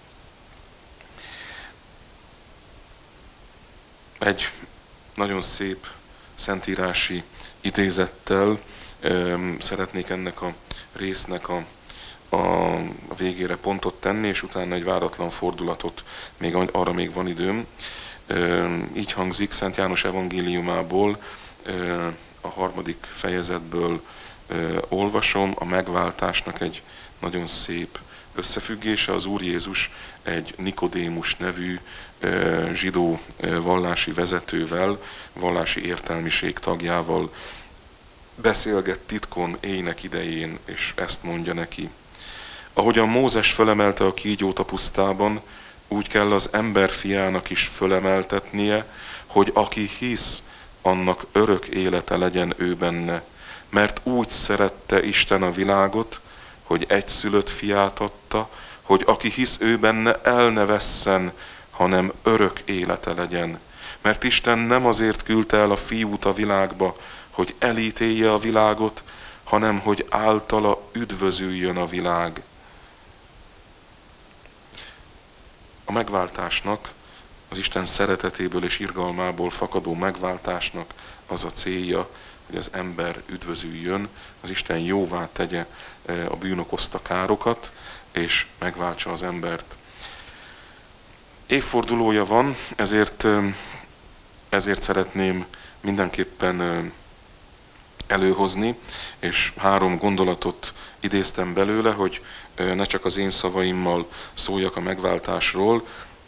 Egy nagyon szép szentírási idézettel szeretnék ennek a résznek a, a végére pontot tenni, és utána egy váratlan fordulatot, még arra még van időm. Így hangzik Szent János evangéliumából, a harmadik fejezetből olvasom, a megváltásnak egy nagyon szép összefüggése. Az Úr Jézus egy Nikodémus nevű zsidó vallási vezetővel, vallási értelmiség tagjával beszélget titkon éjnek idején, és ezt mondja neki. Ahogyan Mózes fölemelte a kígyót a pusztában, úgy kell az ember fiának is fölemeltetnie, hogy aki hisz, annak örök élete legyen ő benne. Mert úgy szerette Isten a világot, hogy egyszülött fiát adta, hogy aki hisz ő benne, el ne vesszen, hanem örök élete legyen. Mert Isten nem azért küldte el a fiút a világba, hogy elítélje a világot, hanem hogy általa üdvözüljön a világ. A megváltásnak, az Isten szeretetéből és irgalmából fakadó megváltásnak az a célja, hogy az ember üdvözüljön, az Isten jóvá tegye a bűn okozta károkat, és megváltsa az embert. Évfordulója van, ezért, ezért szeretném mindenképpen előhozni, és három gondolatot idéztem belőle, hogy ne csak az én szavaimmal szóljak a megváltásról.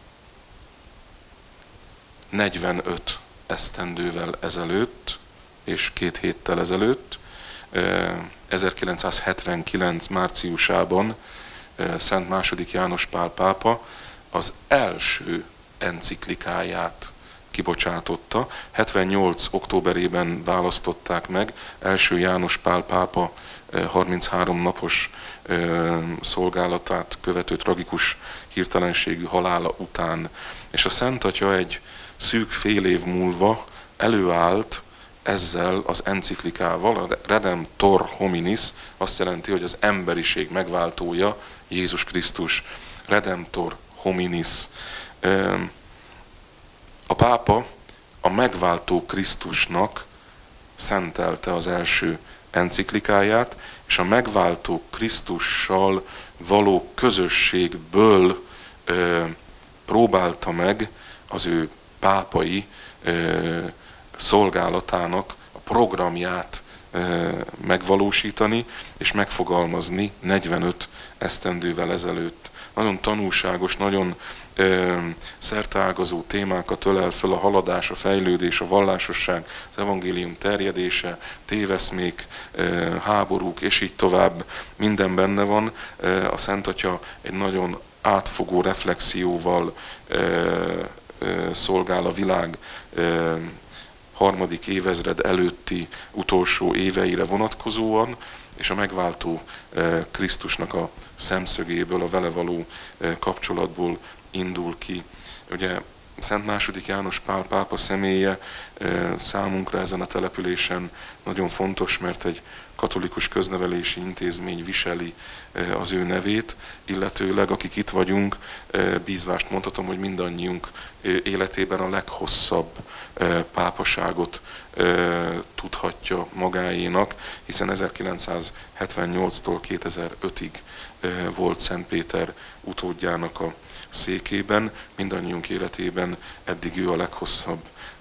negyvenöt esztendővel ezelőtt, és két héttel ezelőtt, ezerkilencszázhetvenkilenc márciusában Szent második János Pál pápa az első enciklikáját kibocsátotta. hetvennyolc októberében választották meg, első János Pál pápa harminchárom napos szolgálatát követő tragikus hirtelenségű halála után. És a Szent Atya egy szűk fél év múlva előállt ezzel az enciklikával, a Redemptor Hominis, azt jelenti, hogy az emberiség megváltója Jézus Krisztus. Redemptor Hominis. A pápa a megváltó Krisztusnak szentelte az első enciklikáját, és a megváltó Krisztussal való közösségből ö, próbálta meg az ő pápai ö, szolgálatának a programját ö, megvalósítani és megfogalmazni negyvenöt esztendővel ezelőtt. Nagyon tanulságos, nagyon ö, szerteágazó témákat ölel föl: a haladás, a fejlődés, a vallásosság, az evangélium terjedése, téveszmék, ö, háborúk, és így tovább, minden benne van. Ö, a Szent Atya egy nagyon átfogó reflexióval ö, ö, szolgál a világ ö, harmadik évezred előtti utolsó éveire vonatkozóan, és a megváltó Krisztusnak a szemszögéből, a vele való kapcsolatból indul ki. Ugye Szent második János Pál pápa személye számunkra ezen a településen nagyon fontos, mert egy katolikus köznevelési intézmény viseli az ő nevét, illetőleg akik itt vagyunk, bízvást mondhatom, hogy mindannyiunk életében a leghosszabb pápaságot tudhatja magáénak, hiszen ezerkilencszázhetvennyolctól kétezer-ötig volt Szent Péter utódjának a székében, mindannyiunk életében eddig ő a leghosszabb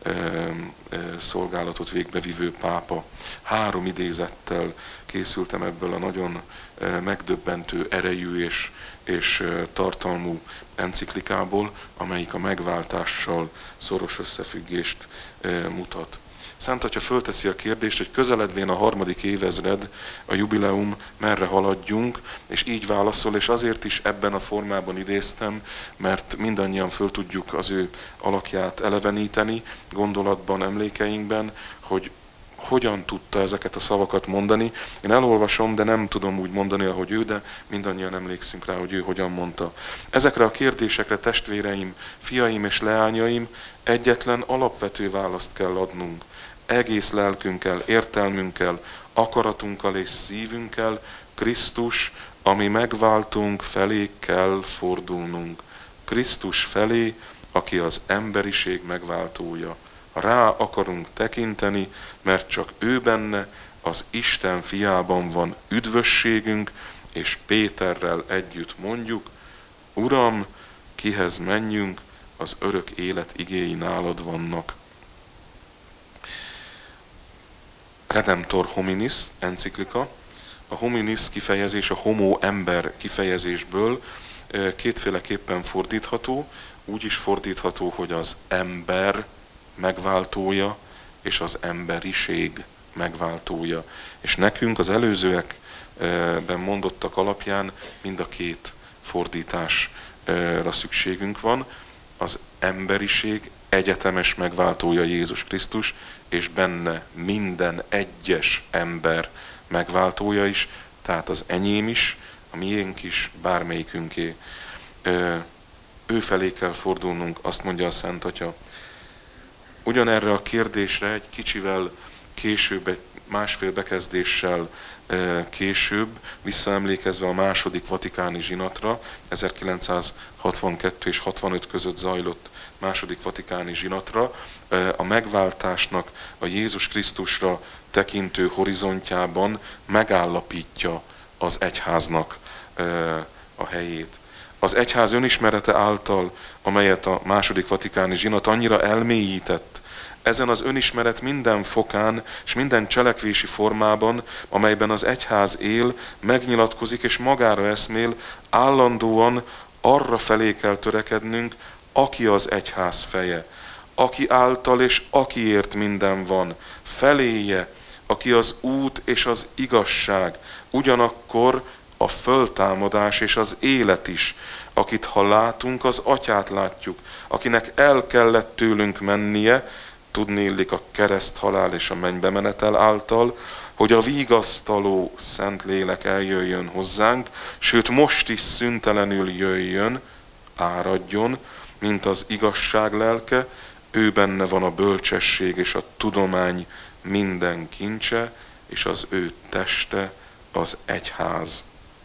szolgálatot végbevivő pápa. Három idézettel készültem ebből a nagyon megdöbbentő erejű és, és tartalmú enciklikából, amelyik a megváltással szoros összefüggést mutat. Szent Atya fölteszi a kérdést, hogy közeledvén a harmadik évezred, a jubileum, merre haladjunk, és így válaszol, és azért is ebben a formában idéztem, mert mindannyian föl tudjuk az ő alakját eleveníteni, gondolatban, emlékeinkben, hogy hogyan tudta ezeket a szavakat mondani. Én elolvasom, de nem tudom úgy mondani, ahogy ő, de mindannyian emlékszünk rá, hogy ő hogyan mondta. Ezekre a kérdésekre, testvéreim, fiaim és leányaim, egyetlen alapvető választ kell adnunk. Egész lelkünkkel, értelmünkkel, akaratunkkal és szívünkkel Krisztus, ami megváltunk felé kell fordulnunk. Krisztus felé, aki az emberiség megváltója. Rá akarunk tekinteni, mert csak ő benne, az Isten fiában van üdvösségünk, és Péterrel együtt mondjuk: Uram, kihez menjünk, az örök élet igéi nálad vannak. Redemptor Hominis enciklika. A hominis kifejezés a homo ember kifejezésből kétféleképpen fordítható. Úgy is fordítható, hogy az ember megváltója és az emberiség megváltója. És nekünk az előzőekben mondottak alapján mind a két fordításra szükségünk van. Az emberiség egyetemes megváltója Jézus Krisztus, és benne minden egyes ember megváltója is, tehát az enyém is, a miénk is, bármelyikünké. Ő felé kell fordulnunk, azt mondja a Szent Atya. Ugyanerre a kérdésre egy kicsivel később, egy másfél bekezdéssel később, visszaemlékezve a második vatikáni zsinatra, ezerkilencszázhatvankettő és hatvanöt között zajlott második vatikáni zsinatra, a megváltásnak a Jézus Krisztusra tekintő horizontjában megállapítja az egyháznak a helyét. Az egyház önismerete által, amelyet a második vatikáni zsinat annyira elmélyített, ezen az önismeret minden fokán és minden cselekvési formában, amelyben az egyház él, megnyilatkozik és magára eszmél, állandóan arra felé kell törekednünk, aki az egyház feje, aki által és akiért minden van, feléje, aki az út és az igazság, ugyanakkor a föltámadás és az élet is, akit ha látunk, az Atyát látjuk, akinek el kellett tőlünk mennie, tudniillik a kereszt halál és a mennybe menetel által, hogy a vigasztaló Szentlélek eljöjjön hozzánk, sőt most is szüntelenül jöjjön, áradjon, mint az igazság lelke, ő benne van a bölcsesség és a tudomány minden kincse, és az ő teste az egyház.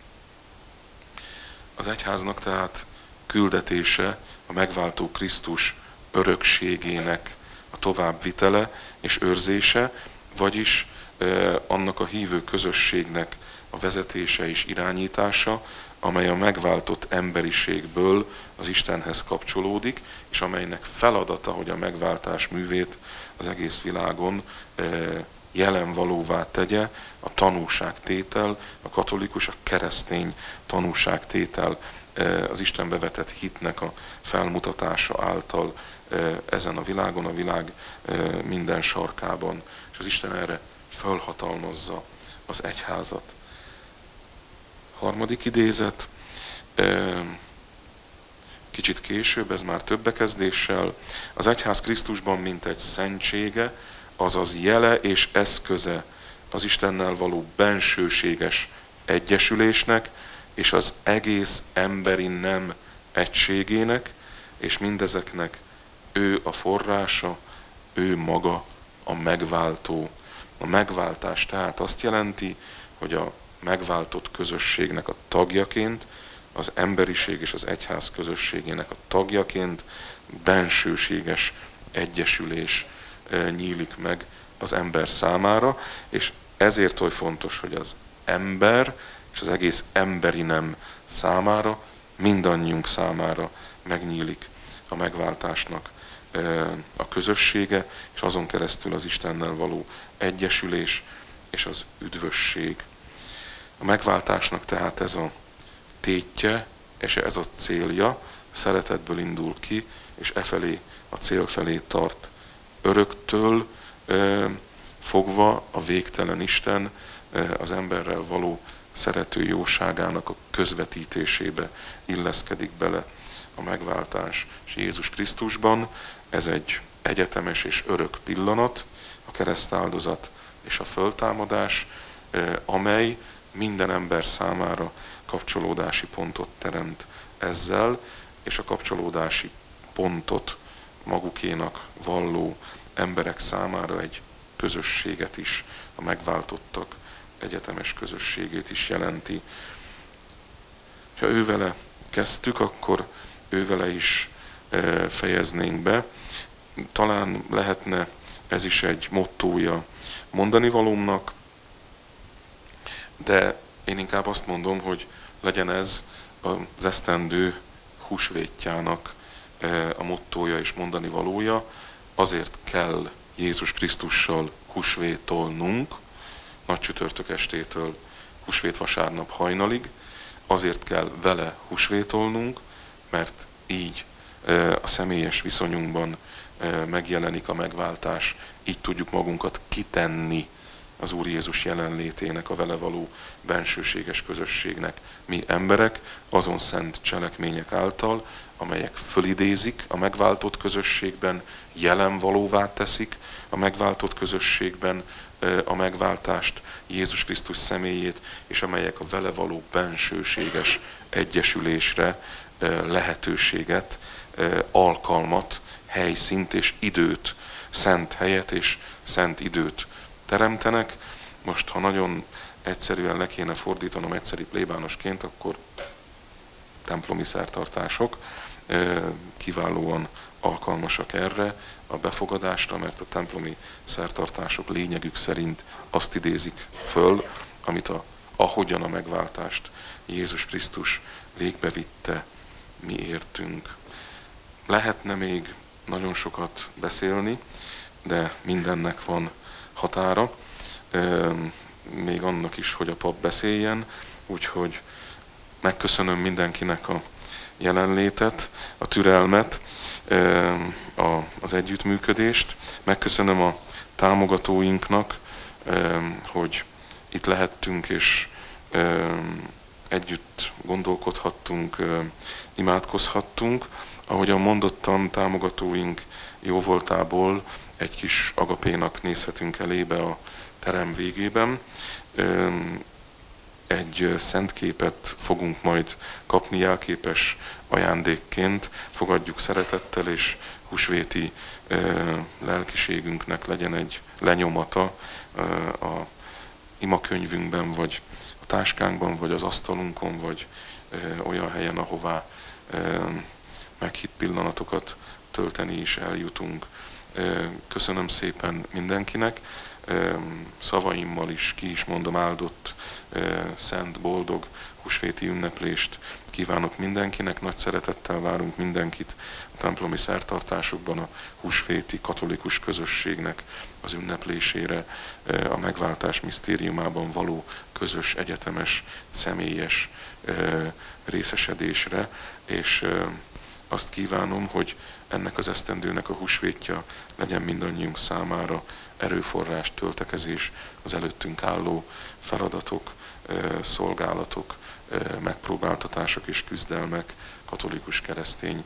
Az egyháznak tehát küldetése a megváltó Krisztus örökségének a továbbvitele és őrzése, vagyis annak a hívő közösségnek a vezetése és irányítása, amely a megváltott emberiségből az Istenhez kapcsolódik, és amelynek feladata, hogy a megváltás művét az egész világon jelenvalóvá tegye, a tanúságtétel, a katolikus, a keresztény tanúságtétel, az Istenbe vetett hitnek a felmutatása által ezen a világon, a világ minden sarkában, és az Isten erre fölhatalmazza az egyházat. Harmadik idézet, kicsit később, ez már több bekezdéssel, az egyház Krisztusban mint egy szentsége, azaz jele és eszköze az Istennel való bensőséges egyesülésnek, és az egész emberi nem egységének, és mindezeknek ő a forrása, ő maga a megváltó. A megváltás tehát azt jelenti, hogy a megváltott közösségnek a tagjaként, az emberiség és az egyház közösségének a tagjaként bensőséges egyesülés nyílik meg az ember számára, és ezért oly fontos, hogy az ember és az egész emberi nem számára, mindannyiunk számára megnyílik a megváltásnak a közössége, és azon keresztül az Istennel való egyesülés és az üdvösség. A megváltásnak tehát ez a tétje, és ez a célja, szeretetből indul ki, és e felé, a cél felé tart. Öröktől fogva a végtelen Isten az emberrel való szerető jóságának a közvetítésébe illeszkedik bele a megváltás. És Jézus Krisztusban ez egy egyetemes és örök pillanat, a keresztáldozat és a föltámadás, amely minden ember számára kapcsolódási pontot teremt ezzel, és a kapcsolódási pontot magukénak valló emberek számára egy közösséget is, a megváltottak egyetemes közösségét is jelenti. Ha ővele kezdtük, akkor ővele is fejeznénk be. Talán lehetne ez is egy mottója mondani valómnak, de én inkább azt mondom, hogy legyen ez az esztendő húsvétjának a mottója és mondani valója. Azért kell Jézus Krisztussal húsvétolnunk, nagy csütörtök estétől húsvét vasárnap hajnalig, azért kell vele húsvétolnunk, mert így a személyes viszonyunkban megjelenik a megváltás, így tudjuk magunkat kitenni az Úr Jézus jelenlétének, a vele való bensőséges közösségnek. Mi emberek azon szent cselekmények által, amelyek fölidézik a megváltott közösségben, jelenvalóvá teszik a megváltott közösségben a megváltást, Jézus Krisztus személyét, és amelyek a vele való bensőséges egyesülésre lehetőséget, alkalmat, helyszínt és időt, szent helyet és szent időt teremtenek. Most, ha nagyon egyszerűen le kéne fordítanom egyszeri plébánosként, akkor templomi szertartások kiválóan alkalmasak erre a befogadásra, mert a templomi szertartások lényegük szerint azt idézik föl, amit a, ahogyan a megváltást Jézus Krisztus végbevitte, mi értünk. Lehetne még nagyon sokat beszélni, de mindennek van határa, még annak is, hogy a pap beszéljen, úgyhogy megköszönöm mindenkinek a jelenlétet, a türelmet, az együttműködést. Megköszönöm a támogatóinknak, hogy itt lehettünk és együtt gondolkodhattunk, imádkozhattunk. Ahogyan mondottam, támogatóink jóvoltából egy kis agapénak nézhetünk elébe a terem végében. Egy szentképet fogunk majd kapni jelképes ajándékként, fogadjuk szeretettel, és húsvéti lelkiségünknek legyen egy lenyomata a imakönyvünkben, vagy a táskánkban, vagy az asztalunkon, vagy olyan helyen, ahová meghitt pillanatokat tölteni is eljutunk. Köszönöm szépen mindenkinek, szavaimmal is ki is mondom, áldott, szent, boldog húsvéti ünneplést kívánok mindenkinek, nagy szeretettel várunk mindenkit a templomi szertartásokban a húsvéti katolikus közösségnek az ünneplésére, a megváltás misztériumában való közös, egyetemes, személyes részesedésre, és azt kívánom, hogy ennek az esztendőnek a húsvétja legyen mindannyiunk számára erőforrás, töltekezés az előttünk álló feladatok, szolgálatok, megpróbáltatások és küzdelmek katolikus keresztény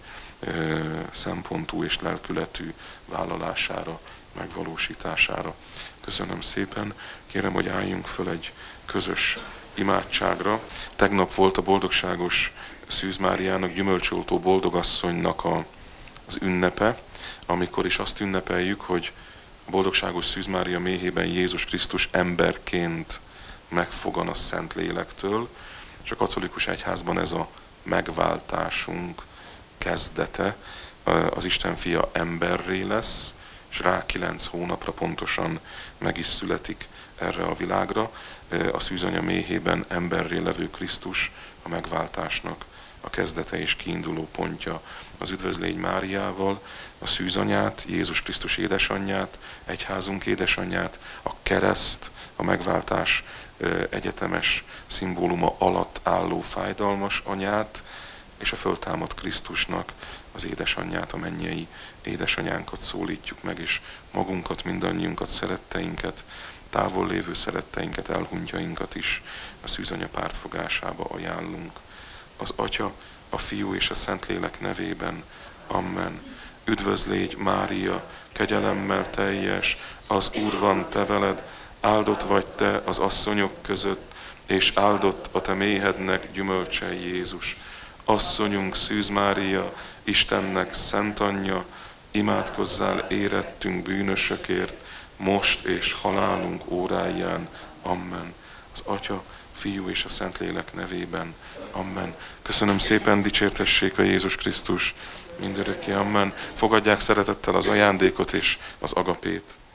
szempontú és lelkületű vállalására, megvalósítására. Köszönöm szépen, kérem, hogy álljunk föl egy közös imádságra. Tegnap volt a boldogságos Szűz Máriának, gyümölcsoltó boldogasszonynak a, az ünnepe, amikor is azt ünnepeljük, hogy a boldogságos Szűz Mária méhében Jézus Krisztus emberként megfogan a Szentlélektől, és a katolikus egyházban ez a megváltásunk kezdete, az Isten fia emberré lesz, és rá kilenc hónapra pontosan meg is születik erre a világra. A szűzanya méhében emberré levő Krisztus a megváltásnak a kezdete és kiinduló pontja. Az Üdvözlégy Máriával a szűzanyát, Jézus Krisztus édesanyját, egyházunk édesanyját, a kereszt, a megváltás egyetemes szimbóluma alatt álló fájdalmas anyát, és a föltámadt Krisztusnak az édesanyját, a mennyei édesanyánkat szólítjuk meg, és magunkat, mindannyiunkat, szeretteinket, távol lévő szeretteinket, elhunytjainkat is a szűzanya pártfogásába ajánlunk. Az Atya, a Fiú és a Szentlélek nevében. Amen. Üdvözlégy Mária, kegyelemmel teljes, az Úr van te veled, áldott vagy te az asszonyok között, és áldott a te méhednek gyümölcse Jézus. Asszonyunk Szűz Mária, Istennek szent anyja, imádkozzál érettünk bűnösökért, most és halálunk óráján. Amen. Az Atya, Fiú és a Szentlélek nevében. Amen. Köszönöm szépen, dicsértessék a Jézus Krisztus mindörökké. Amen. Fogadják szeretettel az ajándékot és az agapét.